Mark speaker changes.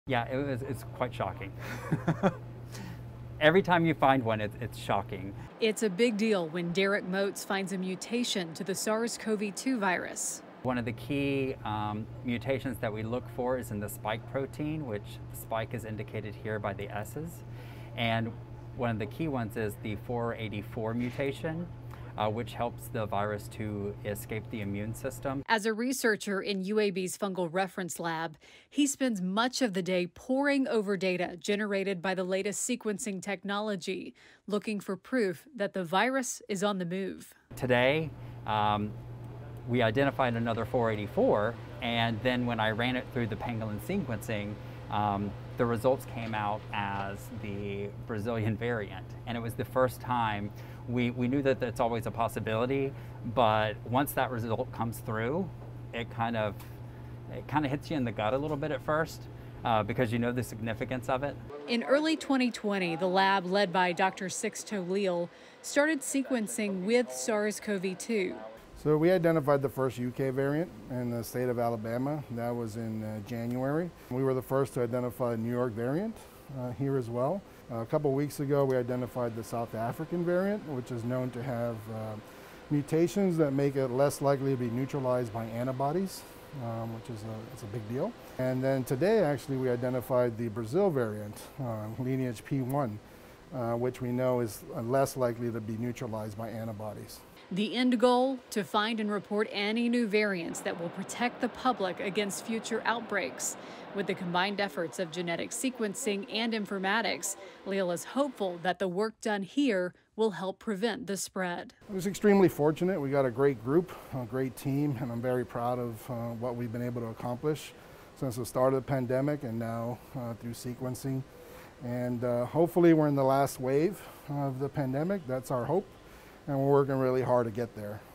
Speaker 1: Yeah, it's quite shocking. Every time you find one, it's shocking.
Speaker 2: It's a big deal when Derek Moats finds a mutation to the SARS-CoV-2 virus.
Speaker 1: One of the key mutations that we look for is in the spike protein, which the spike is indicated here by the S's. And one of the key ones is the 484 mutation, which helps the virus to escape the immune system.
Speaker 2: As a researcher in UAB's Fungal Reference Lab, he spends much of the day poring over data generated by the latest sequencing technology, looking for proof that the virus is on the move.
Speaker 1: Today, we identified another 484, and then when I ran it through the pangolin sequencing, the results came out as the Brazilian variant. And it was the first time we knew that that's always a possibility, but once that result comes through, it kind of hits you in the gut a little bit at first, because you know the significance of it.
Speaker 2: In early 2020, the lab led by Dr. Sixto Leal started sequencing with SARS-CoV-2.
Speaker 3: So we identified the first UK variant in the state of Alabama. That was in January. We were the first to identify a New York variant here as well. A couple of weeks ago, we identified the South African variant, which is known to have mutations that make it less likely to be neutralized by antibodies, which is it's a big deal. And then today, actually, we identified the Brazil variant, lineage P.1, which we know is less likely to be neutralized by antibodies.
Speaker 2: The end goal, to find and report any new variants that will protect the public against future outbreaks. With the combined efforts of genetic sequencing and informatics, Leal is hopeful that the work done here will help prevent the spread.
Speaker 3: I was extremely fortunate. We got a great group, a great team, and I'm very proud of what we've been able to accomplish since the start of the pandemic and now through sequencing. And hopefully we're in the last wave of the pandemic. That's our hope. And we're working really hard to get there.